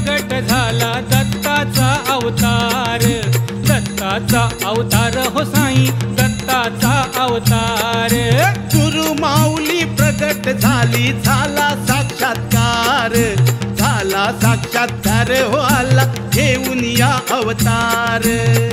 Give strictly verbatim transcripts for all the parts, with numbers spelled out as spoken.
प्रगट झाला दत्ताचा अवतार, दत्ताचा अवतार हो साई, दत्ताचा अवतार. गुरु माऊली प्रगट झाली, झाला साक्षात्कार, झाला साक्षात्कार हो आला घेऊन या अवतार.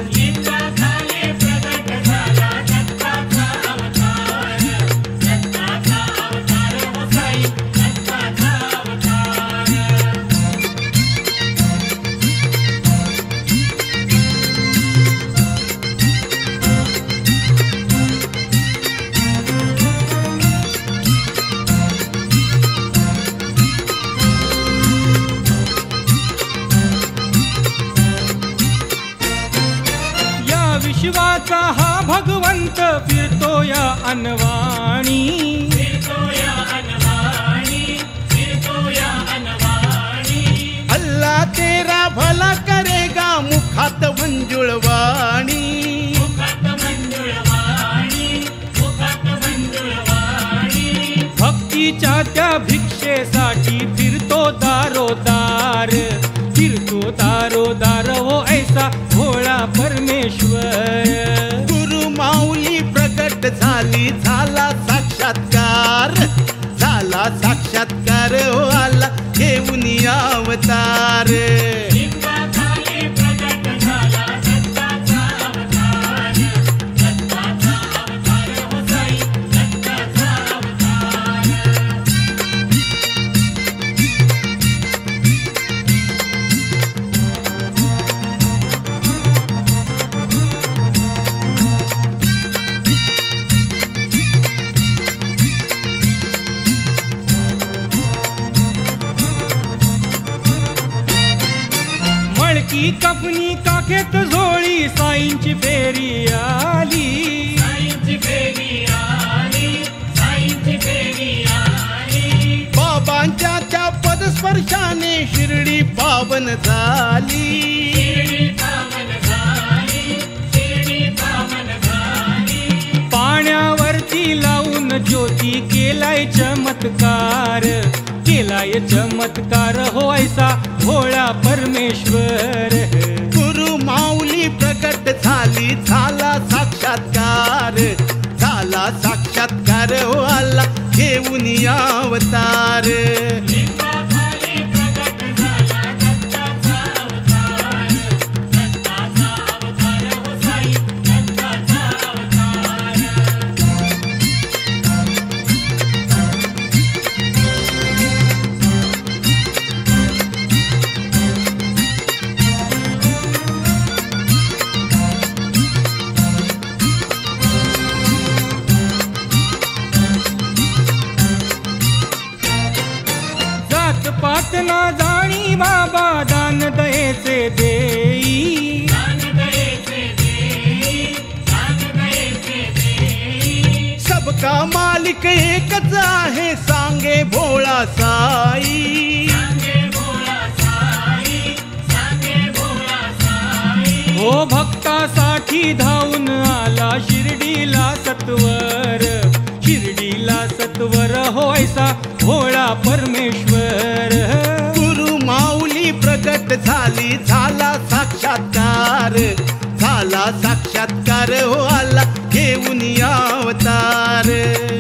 विश्वाचा हा भगवंत फिरतो या अनवाणी, अल्लाह तेरा भला करेगा मुखात मंजुळवाणी. भक्तीच्या त्या भिक्षेसाठी फिरतो दारोदार, फिरतो दारोदार हो ऐसा भोळा परमेश्वर. गुरु माऊली प्रगट झाली, झाला साक्षात्कार, झाला साक्षात्कार हो आला घेऊन या अवतार. मळकी कपनी काखेत झोळी साईंची फेरी आली, बाबांच्या त्या पदस्पर्शाने शिर्डी पावन झाली. पाण्यावरती लावून ज्योती केलाय चमत्कार, केलाय चमत्कार हो ऐसा भोळा परमेश्वर. गुरु माऊली प्रगट झाली, झाला साक्षात्कार, झाला साक्षात्कार हो आला घेऊन या अवतार. पात ना जाणी बाबा दान दयेचे देई, सबका मालिक एकच आहे सांगे भोळा साई. हो भक्तासाठी धावून आला शिर्डीला सत्वर, शिर्डीला सत्वर हो ऐसा भोळा परमेश्वर. गुरु माऊली प्रगट झाली, झाला साक्षात्कार, झाला साक्षात्कार हो आला घेऊन या अवतार.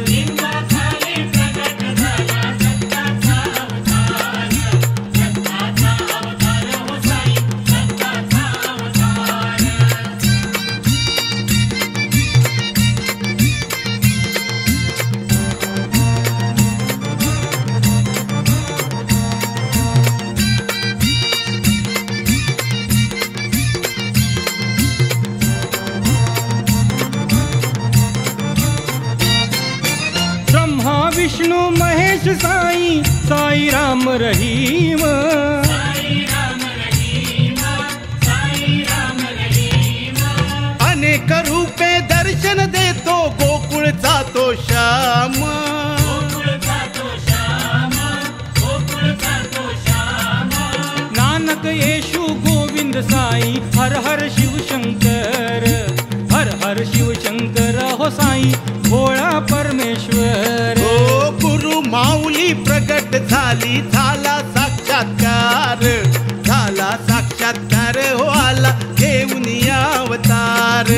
विष्णु महेश साई, साई राम रहीम, अनेक रूपे दर्शन देतो गोकुळचा तो श्याम. नानक येशू गोविंद साई, हर हर शिव शंकर, हर हर शिव शंकर हो साई भोळा परमेश्वर. गुरु माऊली प्रगट झाली, झाला साक्षात्कार, झाला साक्षात्कार हो आला घेऊन अवतार.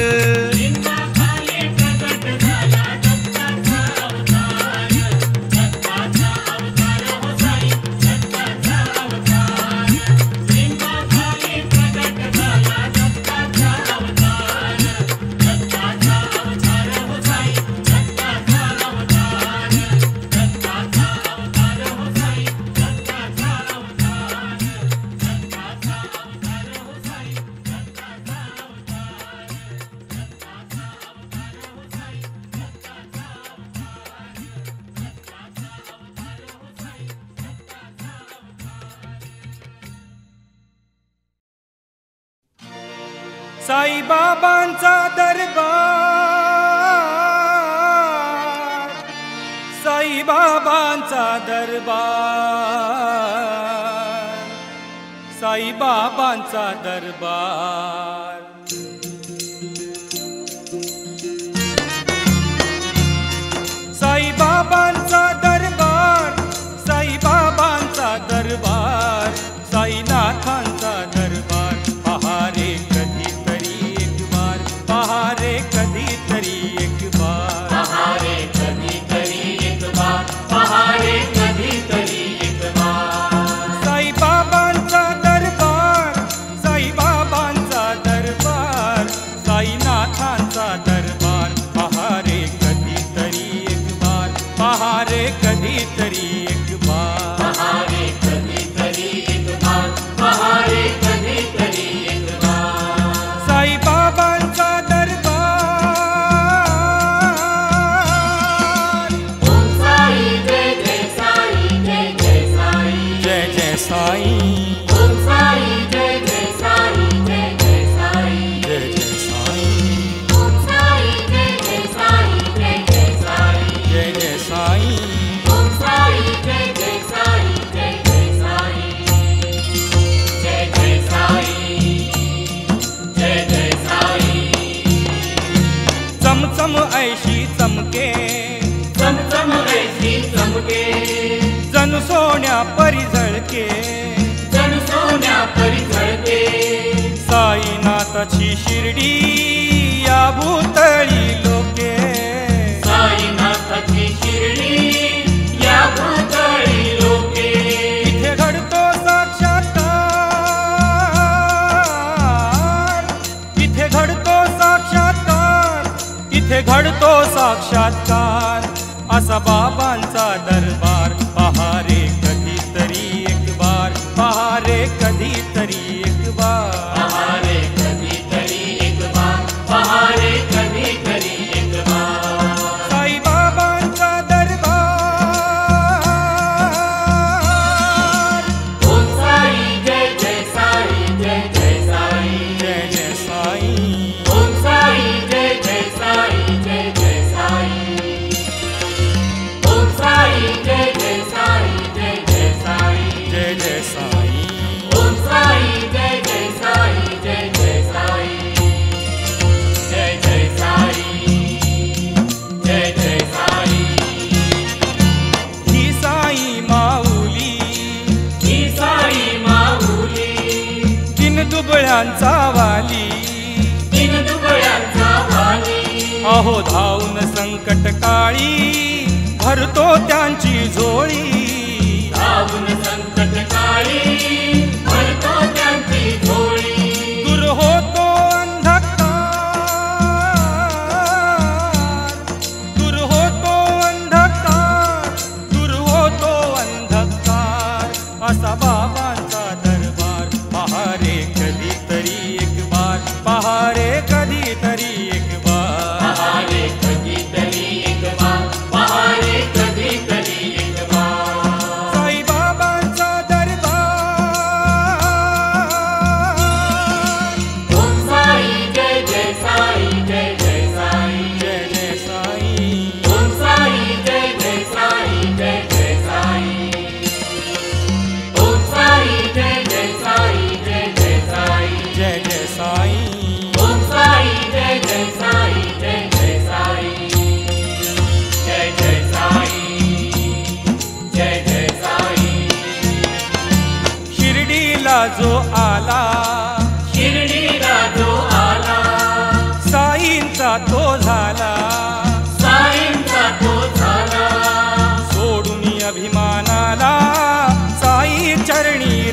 साईबाबांचा दरबार, साईबाबांचा दरबार, साईबाबांचा दरबार. साईबाबांचा दरबार, साईबाबांचा दरबार, साईनाथांचा दरबार. पहारे कधीतरी एक बार, पहारे कधीतरी एक बार, पहारे कधीतरी एक बार, पहारे कधीतरी एक बार. साईबाबांचा दरबार, साईबाबांचा दरबार, साईनाथांचा दरबार. पहारे कधीतरी एक बार, पहारे कधीतरी एक बार, पहारे कधीतरी एक बार, पहारे कधीतरी एक बार. साईबाबांचा दरबार. ओम साई जय जय साई, जय जय साई, जय जय साई, ओम साई जय जय साई, जय जय साई, जय जय साई, ओम साई जय जय साई, जय जय साई, जय जय साई. ओम साई जय जय साई, जय जय साई, जय जय साई, जय जय साई. चमचम ऐशी चमके, चमचम ऐशी चमके, जणू सोन्या परी झळके. जणू सोन्या परी झळके. साईनाथाची शिर्डी या भूतळी लोके. साईनाथाची शिर्डी या भूतळी लोके. इथे घडतो साक्षात्कार, इथे घडतो साक्षात्कार, इथे घडतो साक्षात्कार. असा बाबांचा दरबार. पहारे कधीतरी एक बार, पहारे कधीतरी एक बार, पहारे कधीतरी एक बार, पहारे कधीतरी एक बार. साईबाबांचा दरबार. ओम साई जय जय साई, जय जय साई, जय जय साई, ओम साई जय जय साई, जय जय साई, ओम साई जय जय साई, जय जय साई, जय जय साई. ओम साई जय जय साई, जय जय साई, जय जय साई, जय जय साई. ही साई माऊली, ही साई माऊली, तीन दुबळ्यांचा वाली. तीन दुबळ्यांचा वाली. अहो धावून संकट काळी भरतो त्यांची झोळी. धावून संकट काळी भरतो त्यांची झोळी. दूर होतो अंधकार, दूर होतो अंधकार, दूर होतो अंधकार. असा बाबांचा दरबार. पहारे कधीतरी एक बार, पहारे कधीतरी एक बार, पहारे कधीतरी एक बार, पहारे कधीतरी एक बार. साईबाबांचा दरबार.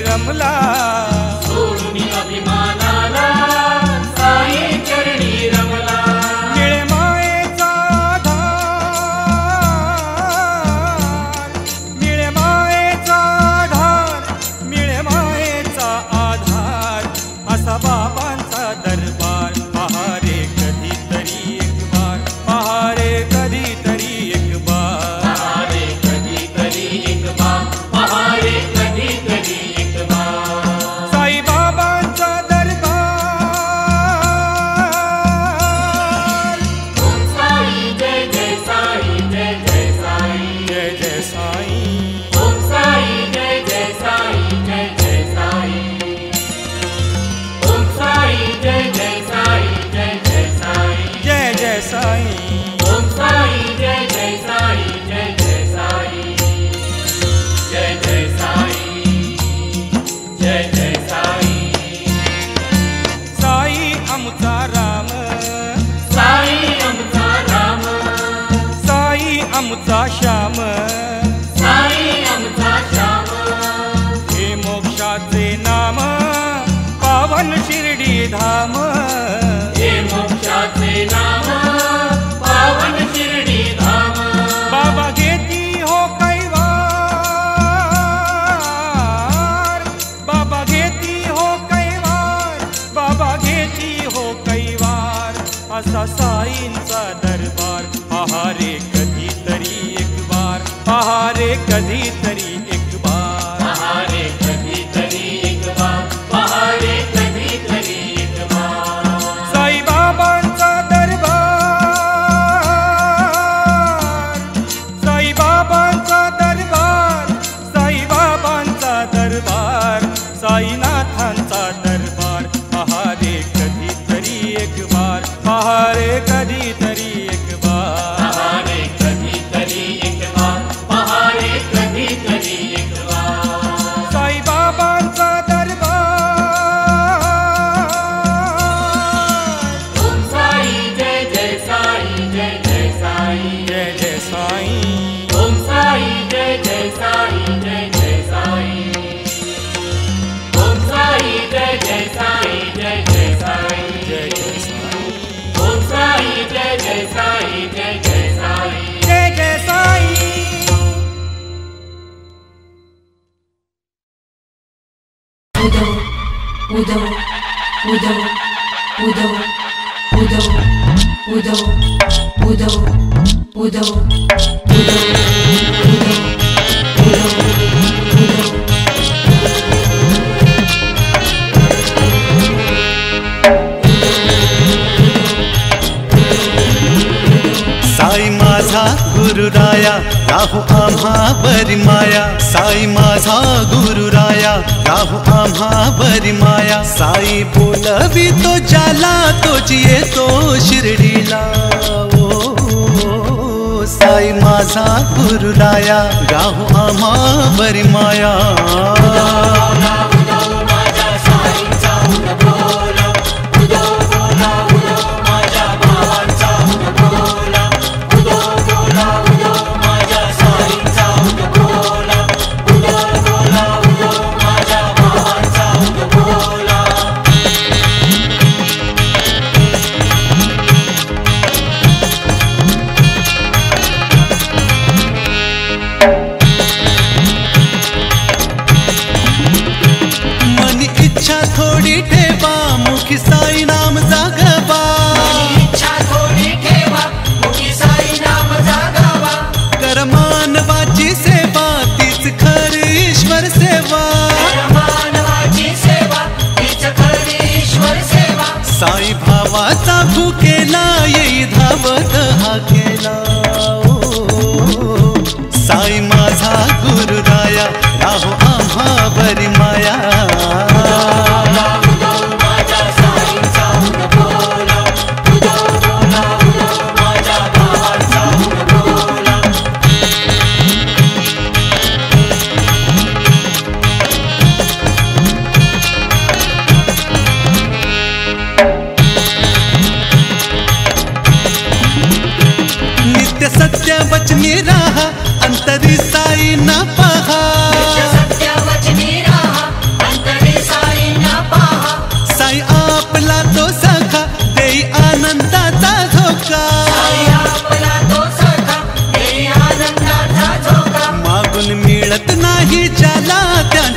रमला सोडून अभिमानाला साई चरणी रमला निळे मायेचा आधार निळे मायेचा आधार निळे मायेचा आधार असा बाबांचा दरबार पहारे कधीतरी एक बार पहारे कधीतरी एक बार पहारे कधीतरी एक बार पहारे कधीतरी एक बार साई बाबांचा दरबार ओम साई जय जय साई जय जय साई जय जय साई ओम साई जय जय साई जय जय साई ओम साई जय जय साई जय जय साई जय जय साई ओम साई जय जय साई जय जय साई जय जय साई जय जय साई साई आमचा राम साई आमचा राम साई आमचा श्याम साई आमचा श्याम हे मोक्षाचे नाम पावन शिर्डी धाम हे मोक्षाचे नाम पावन शिर्डी धाम बाबा घेती हो कैवार बाबा घेती हो कैवार बाबा घेती हो कैवार असा साईंचा दरबार पहारे कधीतरी एक बार पहारे कधीतरी एक बार पहारे कधीतरी एक बार पहारे कधीतरी एक बार साई बाबांचा दरबार साई बाबांचा दरबार साई बाबांचा दरबार साईनाथांचा दरबार पहारे कधीतरी एक बार पहारे कधीतरी एक बार पहारे कधीतरी एक बार पहारे कधीतरी एक बार साई बाबांचा दरबार ओम साई जय जय साई जय जय साई जय जय साई ओम साई जय जय साई जय जय साई ओम साई जय जय साई जय जय साई जय जय साई ओम साई जय जय साई जय जय साई जय जय Sai Udo, Udo, Udo, Udo, Udo, Udo, Udo, Udo, Udo, Udo, Udo, Sai माझा गुरुराया राहू आम्हा बरी माया साई माझा गुरुराया राहू आम्हा बरी माया साई बोलवी तो जाला तोच येतो शिर्डीला ओ साई माझा गुरुराया राहू आम्हा बरी माया मनी इच्छा थोडी ठेवा मुखी साई नाम जागवा इच्छा थोडी ठेवा मुखी साई नाम जागावा कर मानवाची सेवा तीच खरी ईश्वर सेवा मानवाची सेवा हीच खरी ईश्वर सेवा साई भावाचा भुकेला येई धावत हा केला ओ साई माझा गुरुराया राहो आम्हा बरी माया माझ्या साईंचा बोला उदो बोला उदो माझ्या भावाचा बोला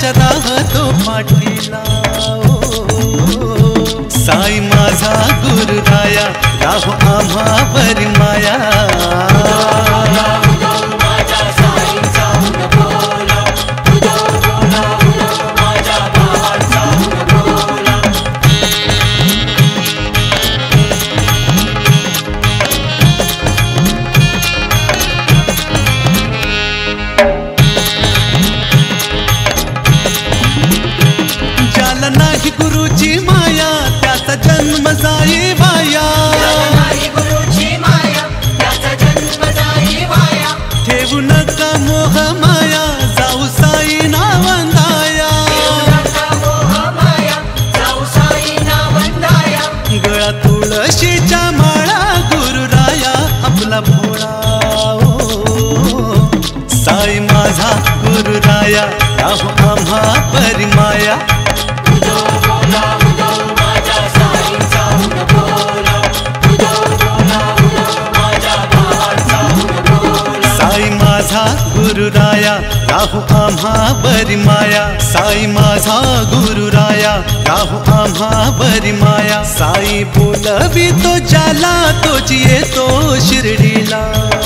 आमच्या राहतो पाठीला ओ, साई माझा गुरुराया राहो आम्हावरी माया गुरुची माया त्याचा जन्म जाई वाया ठेवू नका मोह माया जाऊ साई नावंदाया गळा तुळशीच्या माळा गुरुराया आपला भोळा ओ, साई माझा गुरुराया राहो आम्हा परिमाया साई माझा गुरुराया राहू आम्हा बरी माया साई माझा गुरुराया राहू आम्हा बरी माया साई बोलवी तो जाला तोच येतो शिर्डीला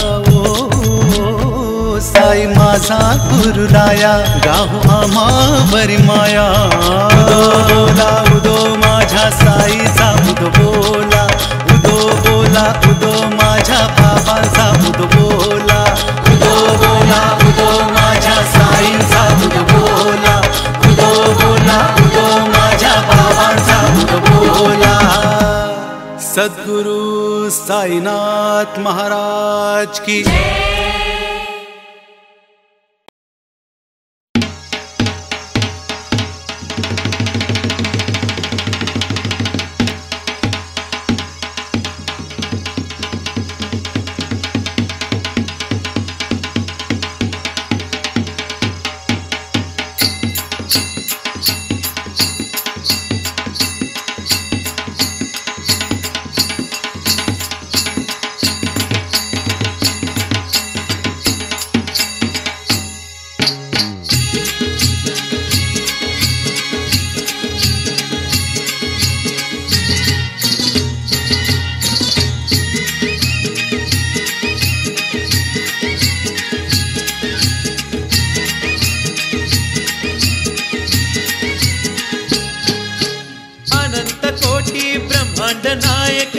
ओ, साई माझा गुरुराया राहू आम्हा बरी माया उदो बोला उदो माझ्या साईचा उदो बोला उदो बोला उदो माझ्या बाबांचा उदो बोला उदो बोला उदो माझ्या साईचा उदो बोला उदो बोला उदो माझ्या बाबांचा उदो बोला सद्गुरु साईनाथ महाराज की नायक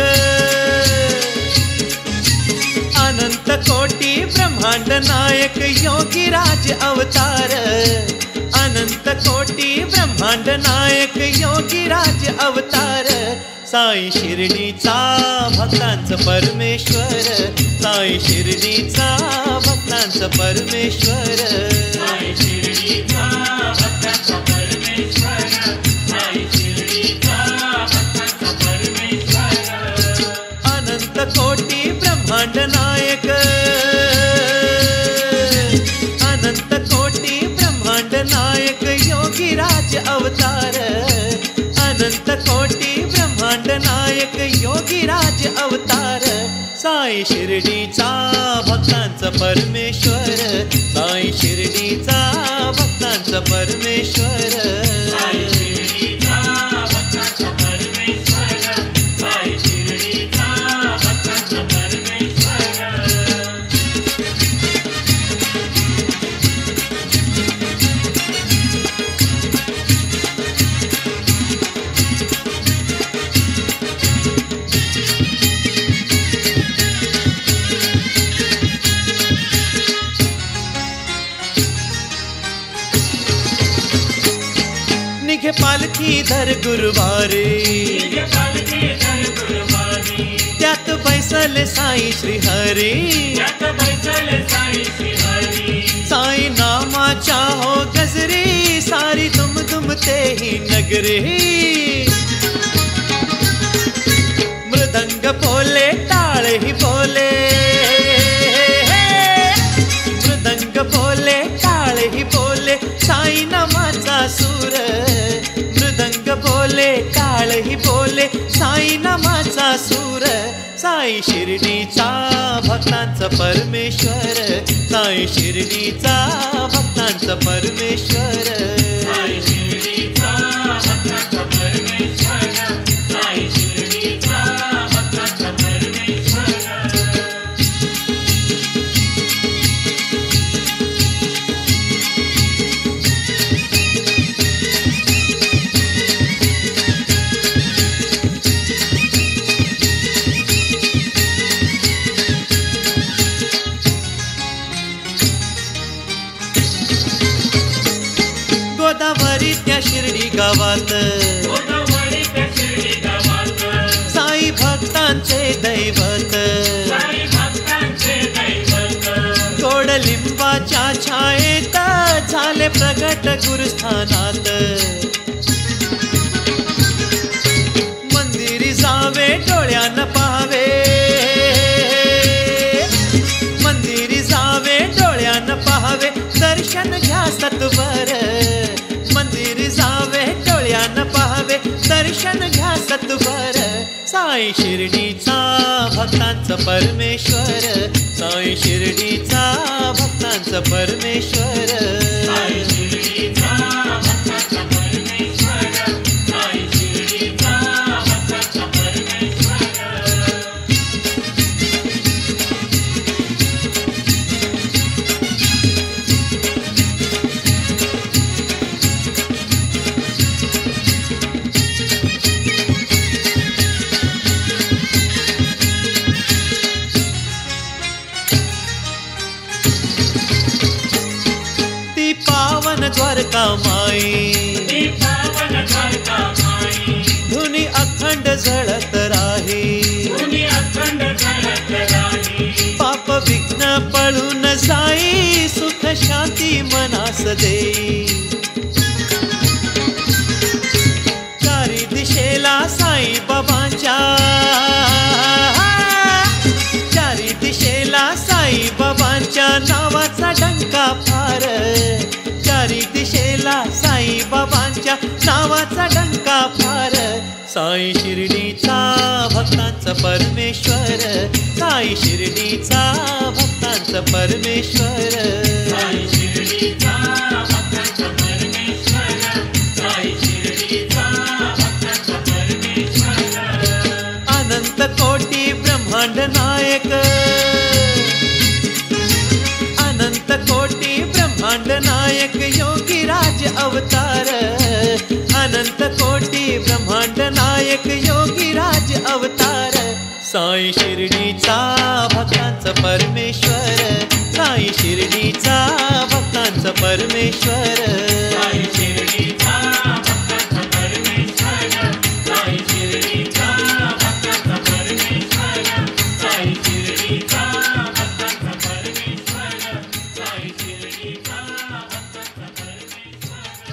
अनंत कोटी ब्रह्मांड नायक योगीराज अवतार अनंत कोटी ब्रह्मांड नायक योगीराज अवतार साई शिर्डीचा भक्तांचं परमेश्वर साई शिर्डीचा भक्तांचं परमेश्वर साई शिर्डीचा भक्तांचं परमेश्वर साई शिर्डीचा भक्तांचं परमेश्वर अनंत कोटी ब्रह्मांड नायक अनंत कोटी ब्रह्मांड नायक योगीराज अवतार अनंत कोटी ब्रह्मांड नायक योगीराज अवतार साई शिर्डीचा भक्तांचं परमेश्वर साई शिर्डीचा भक्तांचं परमेश्वर साई शिर्डीचा भक्तांचं परमेश्वर साई शिर्डीचा भक्तांचं परमेश्वर निघे पालखी धर गुरुवारी त्यात बैसले साई श्रीहरी साई नामाच्या हो गजरी सारी दुम दुम ते ही नगरी मृदंग बोले टाळ ही बोले मृदंग बोले टाळ ही बोले साई नामाचा सूर मृदंग बोले टाळ ही बोले साई नामाचा सूर साई शिर्डीचा भक्तांचा परमेश्वर, साई शिर्डीचा भक्तांचा परमेश्वर, साई शिर्डीचा भक्तांचा परमेश्वर, साई शिर्डीचा भक्तांचा परमेश्वर. गोदावरी त्या शिर्डी गावात, गोदावरी त्या शिर्डी गावात, साई भक्तांचे दैवत, साई भक्तांचे दैवत. गोड लिंबाच्या छायेत झाले प्रगट गुरुस्थानात. मंदिरी जावे डोळ्यानं पाहावे, मंदिरी जावे डोळ्यानं पाहावे, दर्शन घ्या सत्वर. मंदिरी जावे डोळ्यानं पाहावे, दर्शन घ्या सत्वर. साई शिर्डीचा भक्तांचा परमेश्वर, साई शिर्डीचा भक्तांचा परमेश्वर, साई शिर्डीचा भक्तांचा परमेश्वर, साई शिर्डीचा भक्तांचा परमेश्वर. ती पावन द्वारका माई, ती पावन द्वारका माई, धुनी अखंड झळत राही. धुनी अखंड झळत राही. पाप विघ्न पळून जाई, सुख शांती मनास देई. चारी दिशेला साई बाबांच्या, चारी दिशेला साई बाबांच्या नावाचा डंका फार. चारी दिशेला साई बाबांच्या नावाचा डंका फार. साई शिर्डीचा भक्तांचा परमेश्वर, साई शिर्डीचा भक्तांचा परमेश्वर, साई शिर्डीचा भक्तांचा परमेश्वर, साई शिर्डीचा भक्तांचा परमेश्वर. अनंत कोटी ब्रह्मांड नायक, अनंत कोटी ब्रह्मांड नायक योगीराज अवतार. अनंत कोटी ब्रह्मांड नायक योगीराज अवतार. साई शिर्डीचा भक्तांचा परमेश्वर, साई शिर्डीचा भक्तांचा परमेश्वर, साई शिर्डीचा भक्तांचा परमेश्वर, साई शिर्डीचा भक्तांचा परमेश्वर, साई शिर्डीचा भक्तांचा परमेश्वर, साई शिर्डीचा भक्तांचा परमेश्वर.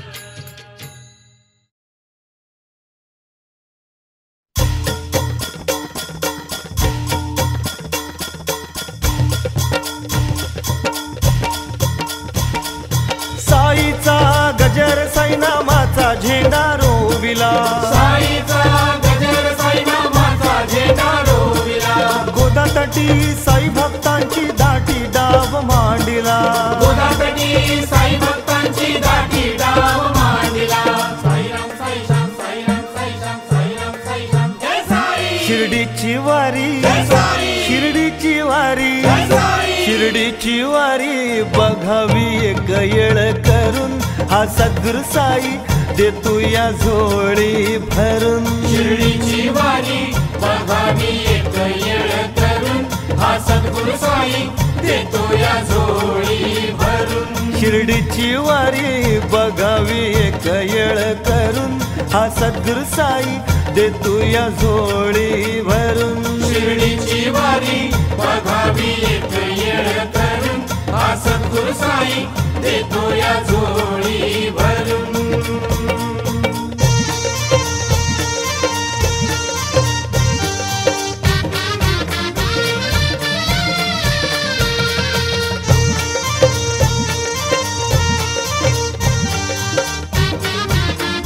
साईचा गजर साईनामाचा झेंडा रोविला, साईचा गजर साईनामाचा झेंडा रोविला. गोदातटी साई भक्तांची दाटी डाव मांडिला, गोदातटी साई भक्तांची दाटी डाव मांडिला. साईराम साई श्याम, साईराम साई श्याम, साईराम साई श्याम. जय साई. शिर्डीची वारी, जय साई. शिर्डीची वारी, जय साई. शिर्डीची वारी बघावी एक येळ करून, हा सद्गुरु साई देतो या झोळी भरून. शिर्डीची वारी बघावी एक येळ करून, हा सद्गुरु साई देतो या झोळी भरून. शिर्डीची वारी बघावी एक येळ करून, हा सद्गुरु साई देतो या झोळी भरून. शिर्डीची वारी बघावी एक येळ करून, हा सद्गुरु साई देतो या झोळी भरून.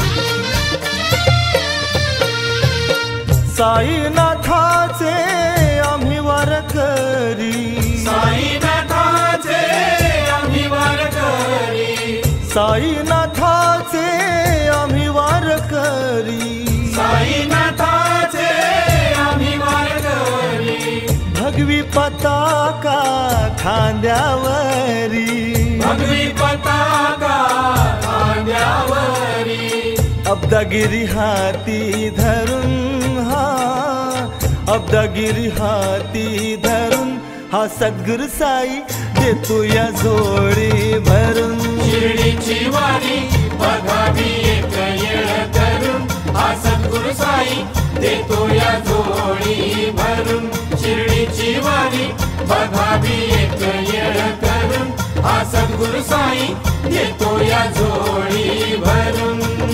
साईनाथाचे साईनाथाचे आम्ही वारकरी, साईनाथाचे आम्ही वारकरी, भगवी पताका खांद्यावरी, भगवी पताका खांद्यावरी, अब्दागिरी हाती धरून हा, अब्दागिरी हाती धरून हा सद्गुरु साई देतो या जोडी भरून. शिर्डीची वारी बघावी एक येळ करून, हा सद्गुरु साई देतो या जोडी भरून. शिर्डीची वारी बघावी एक येळ करून, हा सद्गुरु साई देतो या जोडी भरून.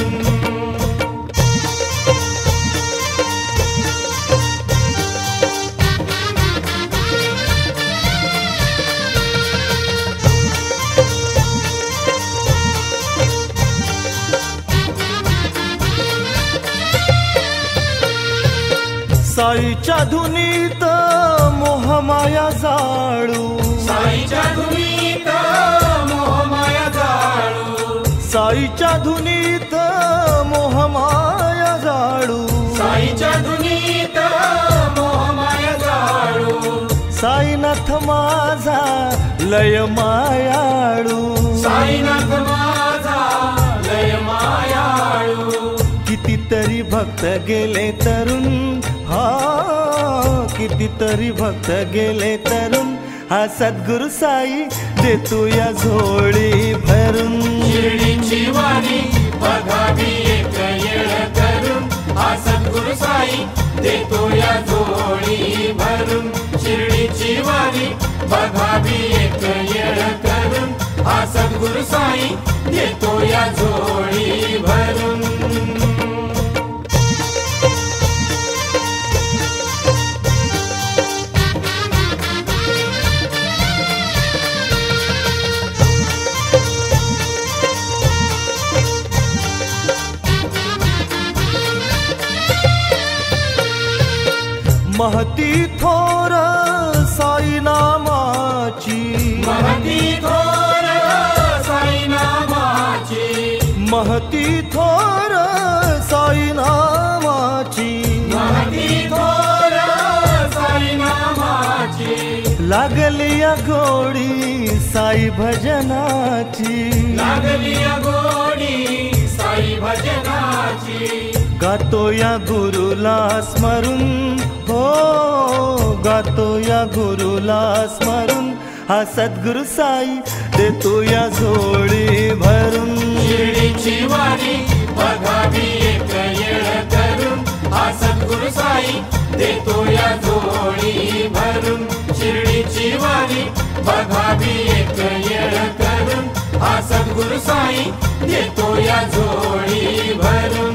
साईच्या धुनीत मोहमाया जाळू, साईच्या धुनीत मोहमाया जाळू, साईच्या धुनीत मोहमाया जाळू, साईच्या धुनीत मोहमाया जाळू, साईनाथ माझा लय मायाळू, साईनाथ माझा लय मायाळू. कितीतरी भक्त गेले तरुण, हा कितीतरी भक्त गेले तरुण, हा सद्गुरु साई देतो या झोळी भरून. शिर्डीची वारी बघावी एक येळ करून, हा सद्गुरु साई देतो या जोडी भरून. शिर्डीची वारी बघावी एक येळ करून, हा सद्गुरु साई देतो या जोडी भरून. महती थोर साई नामाची, महती थोर साई नामाची, महती थोर साई नामाची, महती थोर साई नामाची. लागली या गोडी साई भजनाची, लागली या गोडी साई भजनाची. गातो या गुरुला स्मरून, हो गातो या गुरुला स्मरून, हा सद्गुरु साई देतो या जोडी भरून. शिर्डीची वारी बघावी एक येळ करून, हा सद्गुरु साई देतो या जोडी भरून. शिर्डीची वारी बघावी एक येळ करून, हा सद्गुरु साई देतो या जोडी भरून.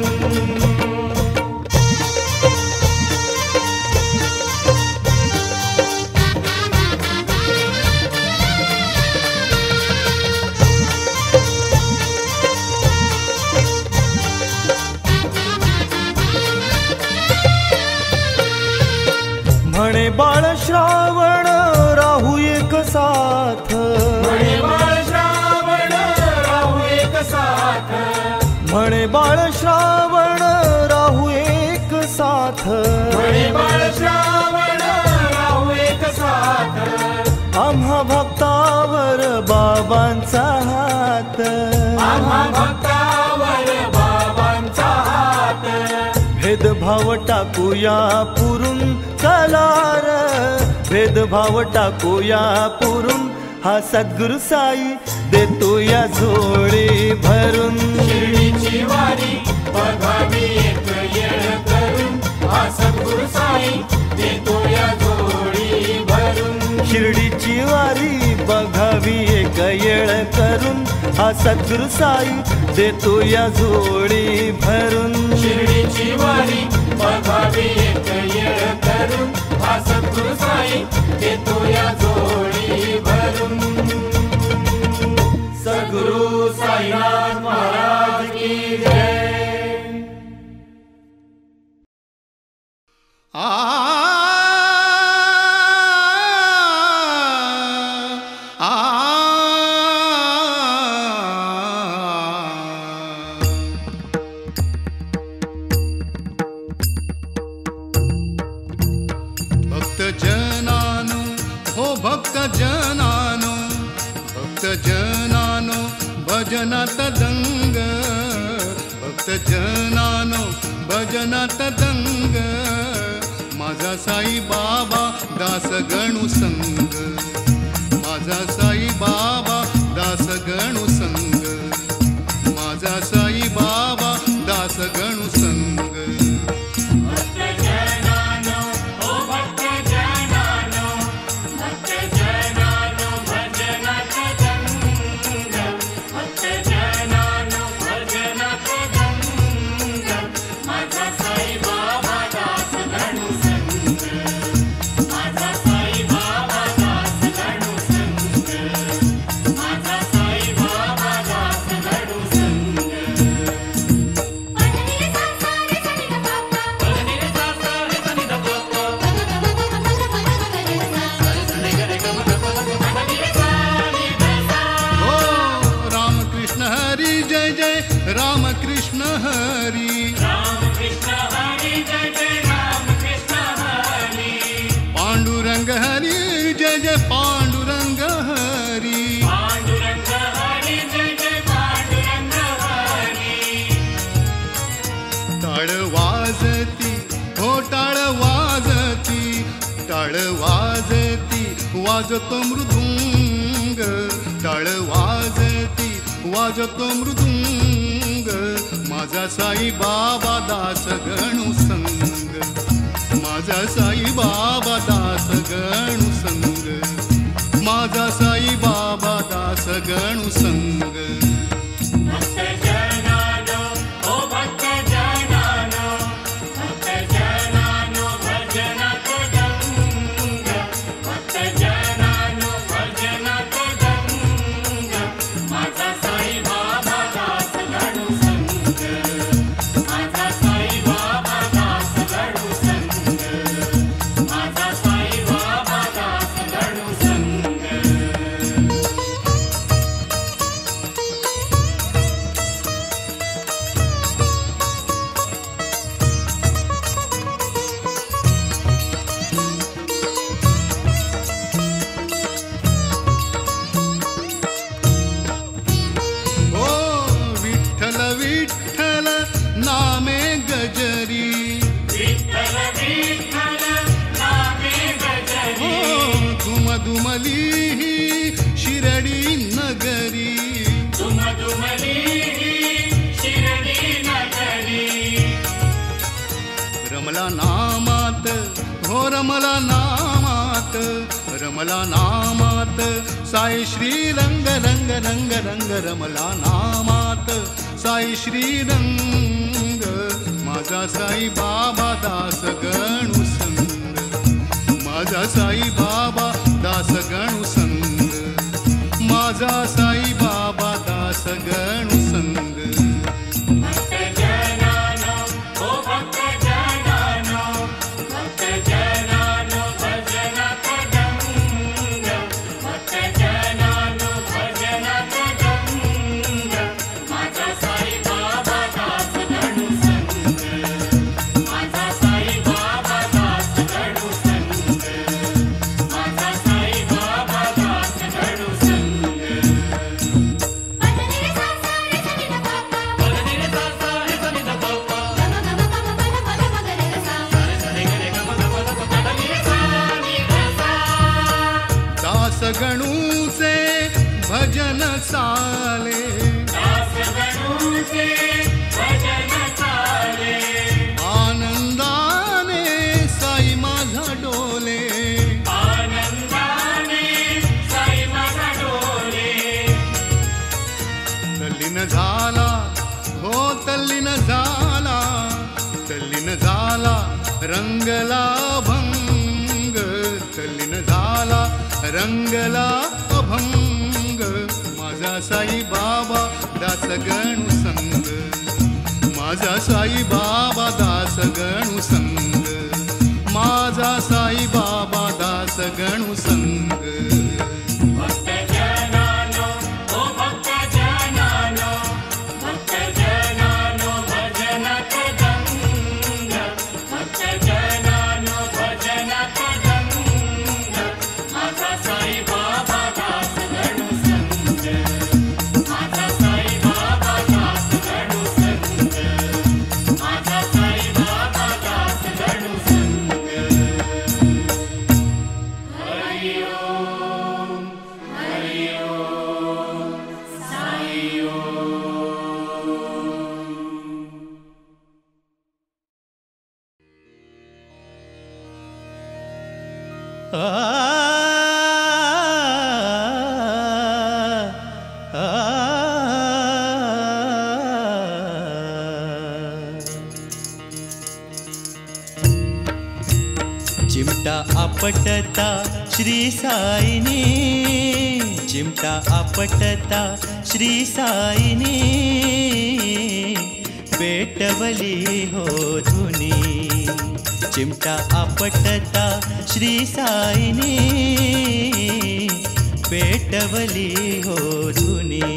म्हणे बाळ श्रावण राहू एक साथ, म्हणे बाळ श्रावण राहू एक साथ, म्हणे बाळ श्रावण राहू एक साथ, म्हणे बाळ श्रावण राहू एक साथ. आम्हा भक्तावर बाबांचा हात, आम्हा भक्तावर बाबांचा हात. भेदभाव टाकूया पुरून चला र, भेदभाव टाकूया पुरून, हा सद्गुरु साई देतो या जोडी भरून. शिर्डीची वारी बघावी एक येळ करून, हा सद्गुरु साई देतो या जोडी भरून. शिर्डीची वारी बघावी एक येळ करून, हा सद्गुरु साई देतो या जोडी भरून. शिर्डीची वारी बघावी एक येळ करून, हा सद्गुरु साई देतो या जोडी भरून. सद्गुरु साईनाथ महाराज की जय. आ आ भक्तजनानो भक्तजनानो भजनात दंग भक्तजनानो भजनात दंग माझा साई बाबा दास गणू संग माझा साई बाबा दास गणू संग माझा साई बाबा दास गणू संग भक्तजनानो ओ भक्तजनानो भक्तजनानो भजनात दंग भक्तजनानो भजनात दंग माझा साई बाबा दास गणू संग माझा साई बाबा दास गणू संग माझा साई बाबा दास गणू संग राम कृष्ण हरी राम कृष्ण हरी जय जय राम कृष्ण हरी पांडुरंग हरी जय जय पांडुरंग हरी पांडुरंग हरी जय जय पांडुरंग हरी टाळ वाजती हो टाळ वाजती टाळ वाजती वाजतो मृदुंग टाळ वाजती वाजतो मृदुंग माझा साई बाबा दास गणू संग माझा साई बाबा दास गणू संग माझा साई बाबा दास गणू संग भक्तजनानो ओ भक्तजनानो भक्तजनानो भजनात दंग भक्तजनानो भजनात दंग माझा साई बाबा दास गणू संग माझा साई बाबा दास गणू संग माझा साई बाबा दास गणू संग ओ विठ्ठल विठ्ठल नामे गजरी विठ्ठल विठ्ठल नामे गजरी ओ दुम दुमली ही शिरडी नगरी तुम दुमली शिरडी नगरी रमला नामात हो रमला नामात रमला नामात साई श्री रंग रंग रंग रंग रमला नामात साई श्री रंग माझा साई बाबा दास गणू संग माझा साई बाबा दास गणू संग माझा साई बाबा दास गणू संग भक्तजनानो ओ भक्तजनानो भक्तजनानो भजनात दंग भक्तजनानो भजनात दंग माझा साई बाबा दास गणू संग माझा साई बाबा दास गणू संग माझा साई बाबा दास गणू संग दास गणूचे भजन चाले दास गणूचे भजन चाले आनंदाने साई माझा डोले आनंदाने साई माझा डोले तल्लीन झाला हो तल्लीन झाला तल्लीन झाला रंगला भंग तल्लीन झाला रंगला अभंग माझा साई बाबा दास गणू संग माझा साई बाबा दास गणू संग माझा साई बाबा दास गणू संग भक्तजनानो ओ भक्तजनानो भक्तजनानो भजनात दंग भक्तजनानो भजनात दंग माझा साई आ, आ, चिमटा आपटता श्री साईने, चिमटा आपटता श्री साईने, पेटवली हो धुनी, चिमटा आपटता श्री साईने, पेटवली हो धुनी,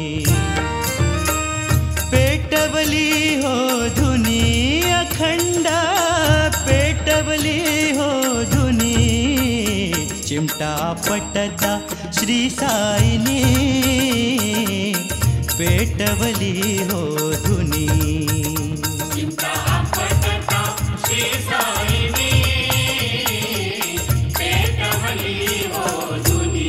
पेटवली हो धुनी अखंड, पेटवली हो धुनी, चिमटा आपटता श्री साईने, पेटवली हो धुनी, चिमटा आपटता श्री साईने, पेटवली हो धुनी।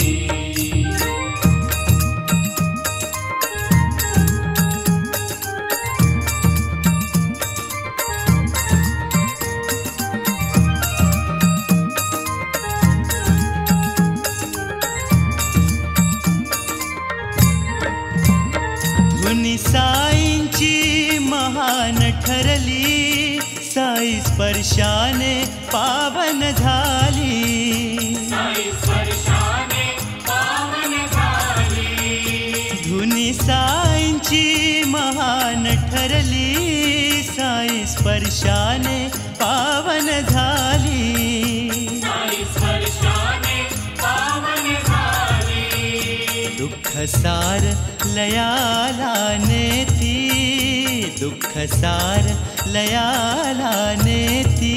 धुनी साईंची महान ठरली, साई स्पर्शाने पावन झाली, साई स्पर्शाने पावन झाली, धुनी साईंची महान ठरली, साई स्पर्शाने पावन झाली, साई स्पर्शाने पावन झाली, दुःख सार लयाला नेती, दुःख सार लयाला नेती,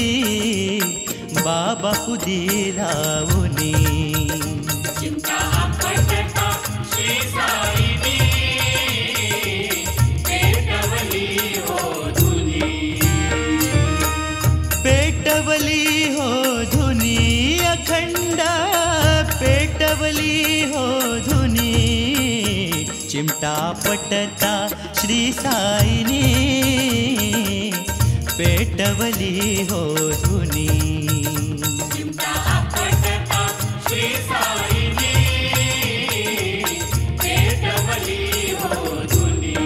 बाबा पुदी लावणी, चिमटा आपटता श्री साईने, पेटवली हो धुनी, पेटवली हो धुनी अखंड, पेटवली हो धुनी, चिमटा आपटता श्री साईने, पेटवली हो धुनी, चिमटा आपटता श्री साईने, पेटवली हो धुनी।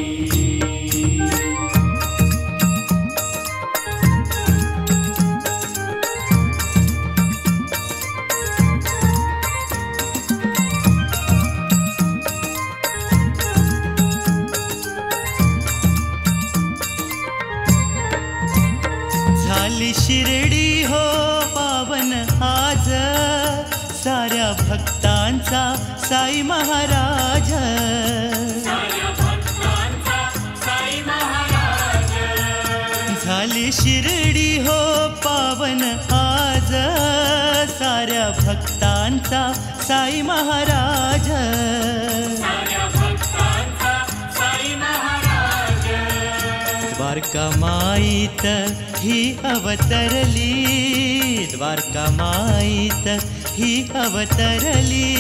झाली शिर्डी हो पावन आज, साऱ्या भक्तांचा साई महाराज, साऱ्या भक्तांचा साई महाराज, झाली शिर्डी हो पावन आज, साऱ्या भक्तांचा साई महाराज, साऱ्या भक्तांचा साई महाराज, द्वारका माईत ही अवतरली, द्वारका माईत ही अवतरली,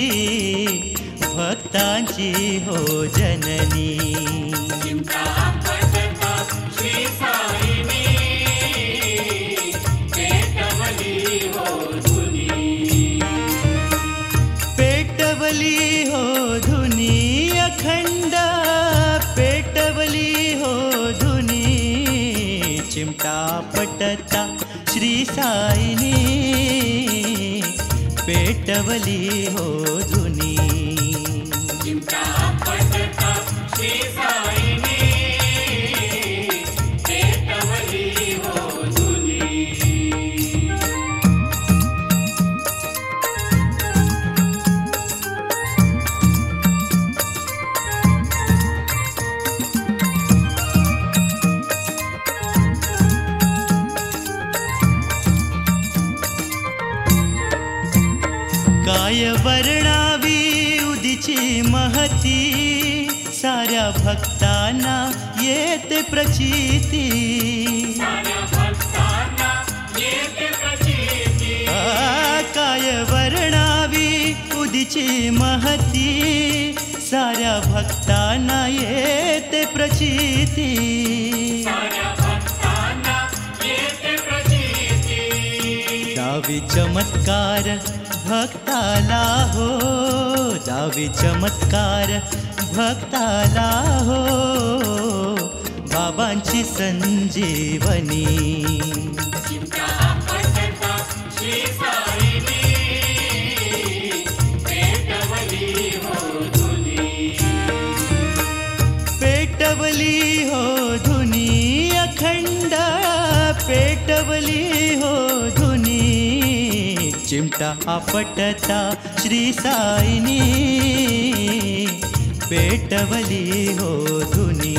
भक्तांची हो जननी, चिमटा आपटता श्री साईने, पेटवली हो धुनी, पेटवली हो धुनी अखंड, पेटवली हो धुनी, चिमटा आपटता श्री साईने, पेटवली हो धुनी, चिमटा आपटता श्री साईने, पेटवली हो धुनी। काय वर्णावी उदीची महती, साऱ्या भक्तांना येते प्रचिती, साऱ्या भक्तांना येते प्रचिती, आ, काय वर्णावी उदीची महती, साऱ्या भक्तांना येते प्रचिती, साऱ्या भक्तांना येते प्रचिती, दावी चमत्कार भक्ताला हो, दावी चमत्कार भक्ताला हो, बाबांची संजीवनी. पेटवली हो धुनी अखंड, पेटवली हो धुनी, चिमटा आपटता श्री साईनी, पेटवली हो धुनी.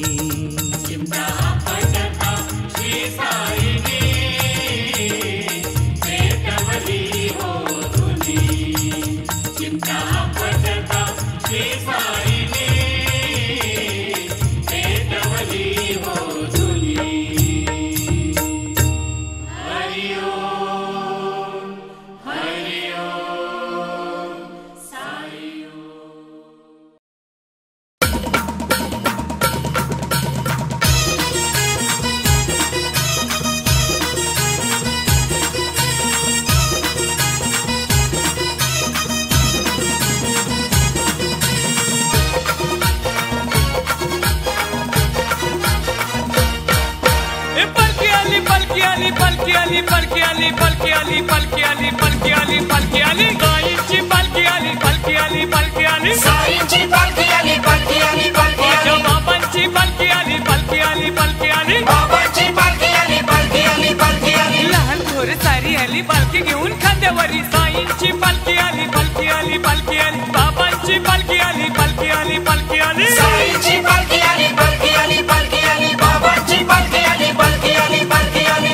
पालखी आली पालखी आली पालखी आली पालखी आली पालखी आली पालखी आली गायींची पालखी आली पालखी आली पालखी आली साईंची पालखी आली पालखी आली पालखी आली माझ्या बाबांची पालखी आली पालखी आली पालखी आली बाबांची पालखी आली पालखी आली पालखी आली लहान थोर सारी आली पालखी घेऊन खांद्यावरी साईंची पालखी आली पालखी आली पालखी आली बाबांची पालखी आली पालखी आली पालखी आली साईंची पालखी आली पालखी आली पालखी आली बाबांची पालखी आली पालखी आली पालखी आली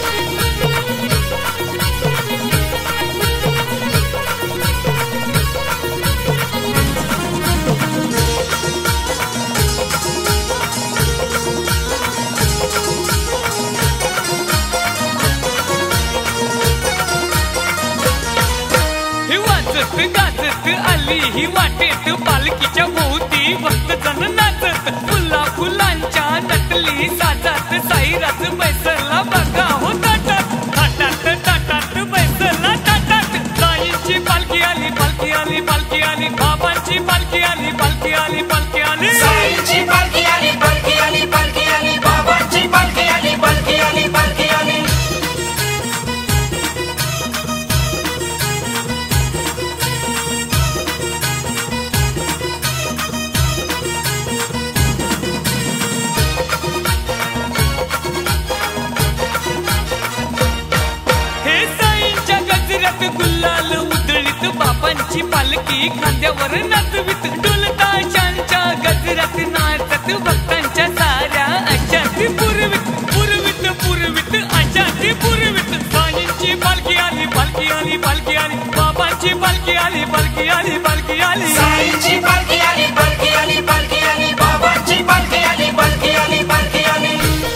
गाजत आली ही वाटेत पालखीच्या भोवती भक्त जण नाचत फुला फुलांच्या नटली साजात साईराज बैसला बघा हो ताटात ताटात ताटात बैसला ताटात साईंची पालखी आली पालखी आली पालखी आली बाबांची पालखी आली पालखी आली पालखी आली साईंची पालखी आली पालखी आली पालखी आली बाबांची पालखी आली पालखी आली पालखी आली गुलाल उधळीत बाबांची पालखी खांद्यावर नाचवीत ढोलताशांच्या गजरात नाचत भक्तांच्या साऱ्या अशाती पुरवीत पुरवीत पुरवीत अशाती पुरवीत साईंची पालखी आली पालखी आली पालखी आली बाबांची पालखी आली पालखी आली पालखी आली साईंची पालखी आली पालखी आली पालखी आली बाबांची पालखी आली पालखी आली पालखी आली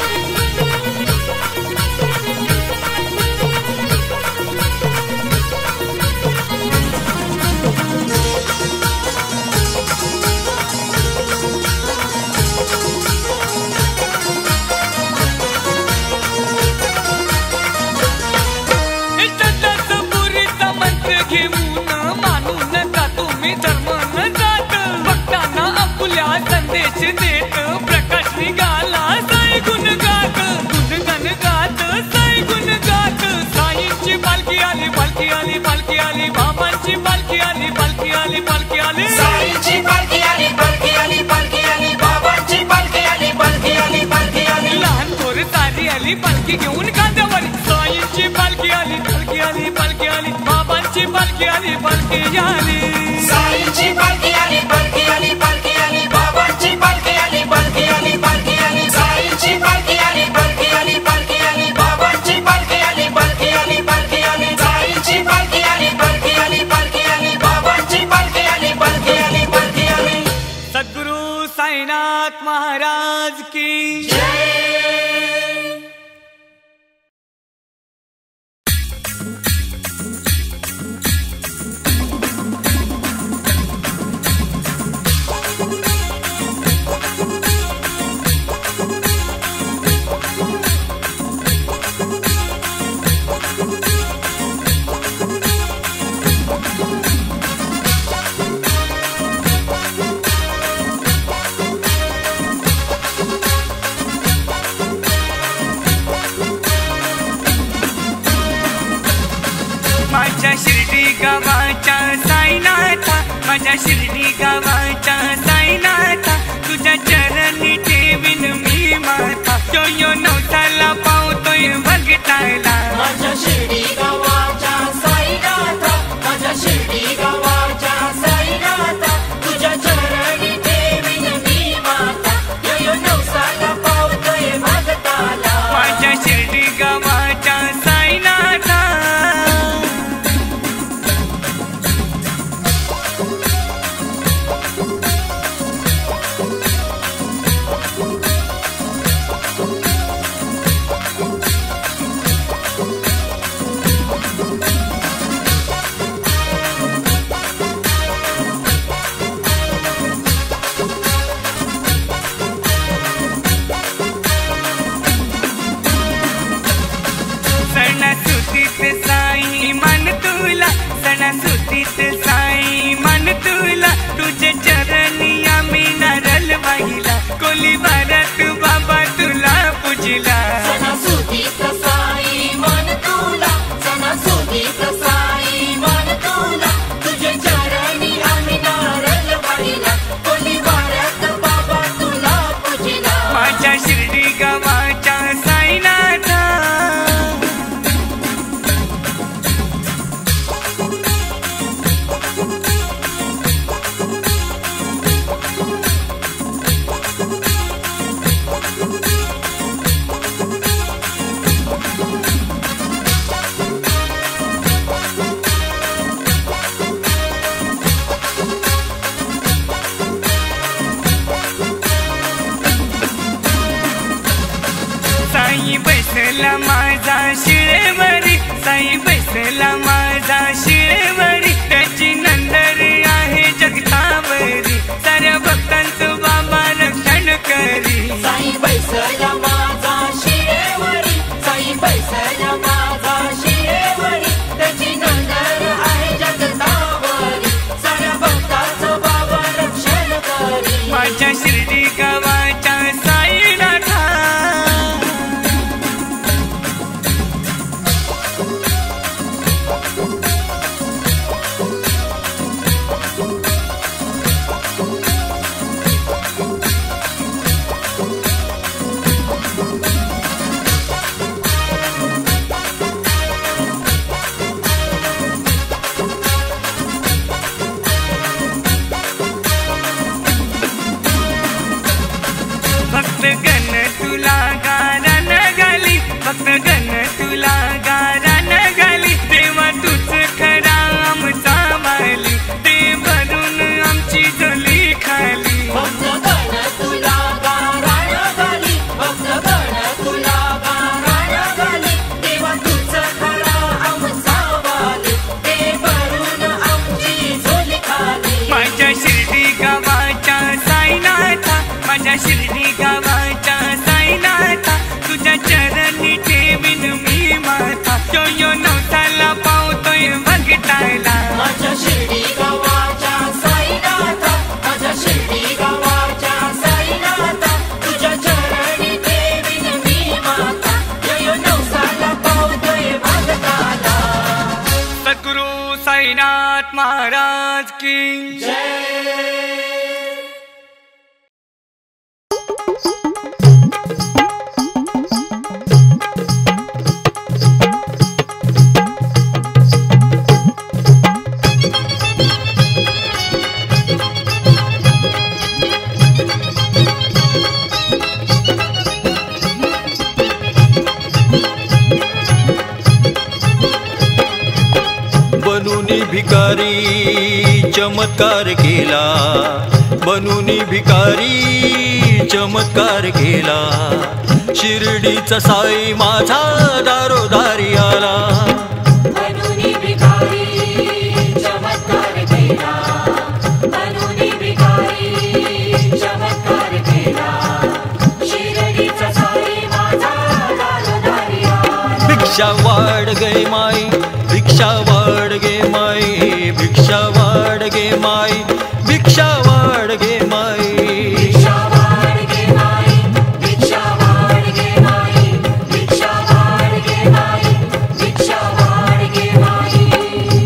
संदेश देत प्रकाश निघाला साई गुण गात गुणगण गात साई गुण गात साईंची पालखी आली पालखी आली पालखी आली बाबांची पालखी आली पालखी आली पालखी आली साईंची पालखी आली पालखी आली पालखी आली बाबांची पालखी आली पालखी आली पालखी आली लहान थोर सारी आली पालखी घेऊन खांद्यावरी साईंची पालखी आली पालखी आली पालखी आली बाबांची पालखी आली पालखी आली साईंची पालखी आली पालखी आली पालखी आली बाबांची पालखी आली पालखी आली पालखी आली साईंची पालखी आली पालखी आली पालखी आली बाबांची पालखी आली पालखी आली पालखी आली साईंची पालखी आली पालखी आली पालखी आली बाबांची पालखी आली पालखी आली पालखी आली सद्गुरु साईनाथ महाराज की जय। माझ्या शिर्डी गावाच्या साईनाथा, माझ्या शिर्डी गावाच्या साईनाथा, तुझ्या चरणी ठेवीन मी माथा, यो यो नवसाला पावतोय भगताला. माझ्या शिर्डी गावाच्या साईनाथा, माझ्या शिर्डी गावाच्या साईनाथा, तुझ्या चरणी ठेवीन मी माथा, यो यो नवसाला पावतोय भगताला. माझ्या शिर्डी गावाच्या साईनाथा. सणासुदीत साई मान तुला, सणासुदीत साई मान तुला, तुझे चरणी आम्ही नारळ वाहिला, कोली भारत बाबा तुला पूजिला. सणासुदीत साई मान तुला, सणासुदीत साई मान तुला, तुझे चरणी आम्ही नारळ वाहिला, कोली भारत बाबा तुला पूजिला. माझ्या शिर्डी गावाच्या साईनाथा. साई बैसला माझा शिळेवरी, साई बैसला माझा शिळेवरी, त्याची नंदरी आहे जगतावरी, साऱ्या भक्तांचं बाबा रक्षण करी. साई बैसला माझा शिळेवरी, साई बैसला माझा शिळेवरी, त्याची नंदर आहे जगतावरी, साऱ्या भक्ताचं बाबा रक्षण करी. माझ्या शिर्डी गावाच्या साईनाथा. भक्त गण तुला गारान गाली, भक्त गण तुला गारान गाली, देवा तूच खरा आमचा माली, ते भरून आमची झोली खाली. भक्तगण तुला गाराण गाली, भक्तगण तुला गाराण गाली, देवा तूच खरा आमचा वाली, ते भरून आमची झोली खाली. माझ्या शिर्डी गावाच्या साईनाथा, माझ्या शिर्डी गावाच्या साईनाथा, तुझ्या चरणी ठेवीन मी माथा, यो यो नवसाला पावतोय भगताला. माझ्या शिर्डी गावाच्या साईनाथा, माझ्या शिर्डी गावाच्या साईनाथा, तुझ्या चरणी ठेवीन मी माथा, यो यो नवसाला पावतोय भगताला. सद्गुरु साईनाथ महाराज की जय. बनूनी भिकारी चमत्कार केला, बनूनी भिकारी चमत्कार केला, शिर्डीचा साई माझा दारोदारी आला. बनूनी भिकारी चमत्कार केला, बनूनी भिकारी चमत्कार केला, शिर्डीचा साई माझा दारोदारी आला. भिक्षा वाढ गे माई, भिक्षा वाढ गे माई, भिक्षा वाढ गे माई, भिक्षा वाढ गे माई. भिक्षा वाढ गे माई, भिक्षा वाढ गे माई, भिक्षा वाढ गे माई, भिक्षा वाढ गे माई.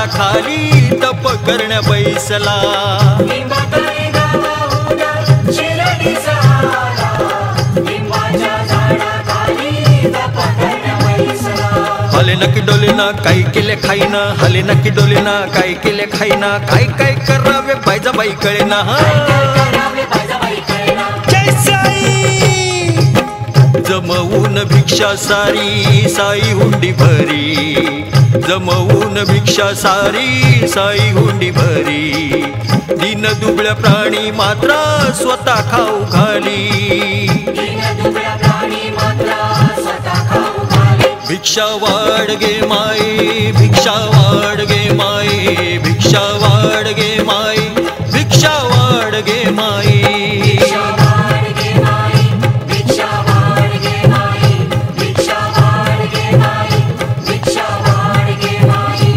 झाडाखाली तप करण्या बैसला. लिंबातळे गावाहून शिर्डीचा आला, लिंबाच्या झाडाखाली तप करण्या बैसला. हले नकी डोलेना काय केले खाईना, हले नकी डोलेना काय केले खाईना, काय काय करावे बायजाबाई कळेना. करावे बायजाबाई कळेना. जय साई. जमवून भिक्षा सारी साई हुंडी भरी, जमवून भिक्षा सारी साई हुंडी भरी. दिन दुबळ्या प्राणी मात्र स्वतः खाऊ घाली, दीन दुबळा प्राणी मात्र स्वतः खाऊ घाले. भिक्षा वाढ गे माई, भिक्षा वाढ गे माई, भिक्षा वाढ गे माई, भिक्षा वाढ गे माई. भिक्षा वाढ गे माई, भिक्षा वाढ गे माई, भिक्षा वाढ गे माई, भिक्षा वाढ गे माई.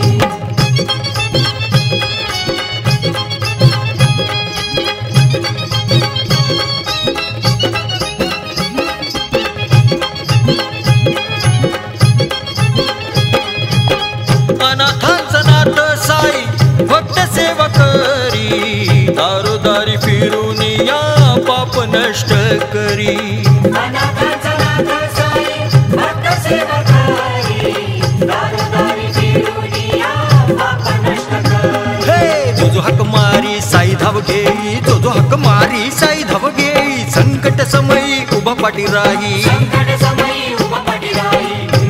अनाथांचं नाथ साई भक्त सेवा करी, दारोदारी फिरून या पाप नष्ट करी. अनाथांचा नाथ साई भक्त सेवा करी, दारोदारी फिरून या पाप नष्ट करी. हे जो जो हक मारी साई धाव घेई, जो जो हक मारी साई धाव घेई. संकट समयी उभा पाठी राही, संकट समयी उभा पाठी राही.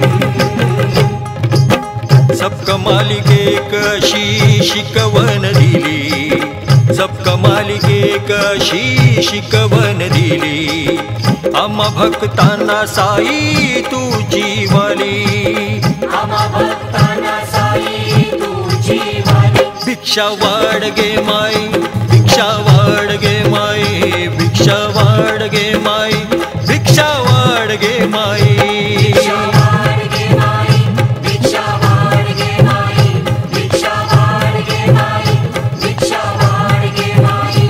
सबका मालिक एक अशी शिकवण दिली, सबका मालिक एक अशी शिकवण दिली. आम्हा भक्तांना साई तुझी वाली, आम्हा भक्तांना साई तुझी वाली. भिक्षा वाढ गे माई, भिक्षा वाढ गे माई, भिक्षा वाढ गे माई, भिक्षा वाढ गे माई. भिक्षा वाढ गे माई, भिक्षा वाढ गे माई, भिक्षा वाढ गे माई, भिक्षा वाढ गे माई.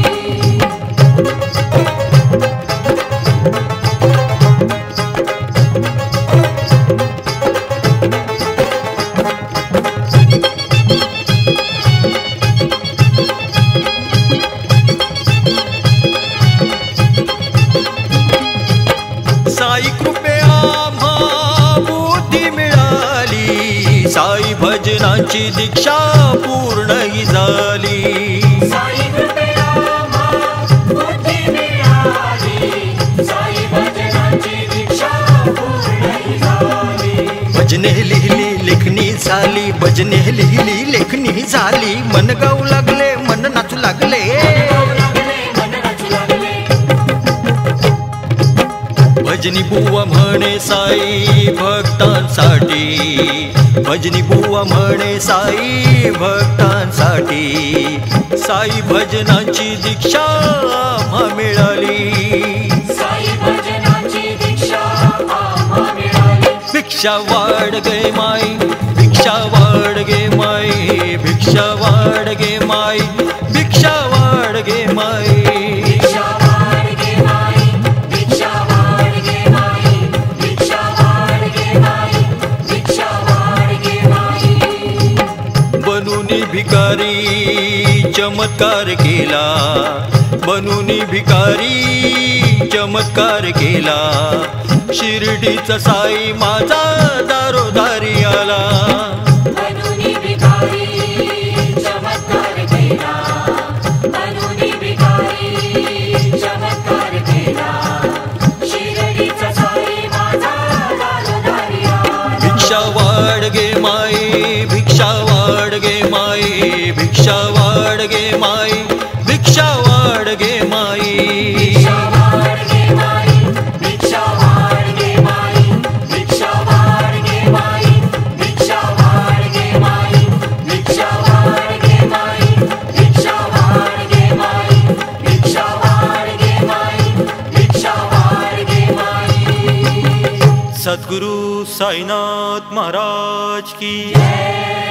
साई कृपे आम्हा बुद्धी मिळाली, साई भजनाची दीक्षा पूर्ण ही झाली. साई कृपेला आम्हा बुद्धी मिळाली, साई भजनाची दीक्षा पूर्ण झाली. भजने लिहिली लेखणी झाली, भजने लिहिली लेखणी झाली. मन गाऊ लागले, मन नाचू लागले. गाऊ लागले, मन नाचू लागले. भजनी बुवा म्हणे साई भक्तांसाठी, भजनी बुवा म्हणे साई भक्तांसाठी. साई भजनाची दीक्षा आम्हा मिळाली, साई भजनाची दीक्षा आम्हा मिळाली. भिक्षा वाढ गे माई, भिक्षा वाढ गे माई, भिक्षा वाढ गे माई, भिक्षा वाढ गे माई. भिक्षा वाढ गे माई, भिक्षा वाढ गे माई, भिक्षा वाढ गे माई, भिक्षा वाढ गे माई. बनूनी भिकारी चमत्कार केला, बनूनी भिकारी चमत्कार केला. शिर्डीचा साई माझा दारोदारी आला, बनूनी भिकारी चमत्कार केला, बनूनी भिकारी चमत्कार केला. शिर्डीचा साई माझा दारोदारी आला. भिक्षा वाढ गे माई, भिक्षा वाढ गे माई, भिक्षा वाढ गे माई, भिक्षा वाढ गे माई. भिक्षा वाढ गे माई, भिक्षा वाढ गे माई, भिक्षा वाढ गे माई, भिक्षा वाढ गे माई, भिक्षा वाढ गे माई, भिक्षा वाढ गे माई, भिक्षा वाढ गे माई, भिक्षा वाढ गे माई. सद्गुरु साईनाथ महाराज की जय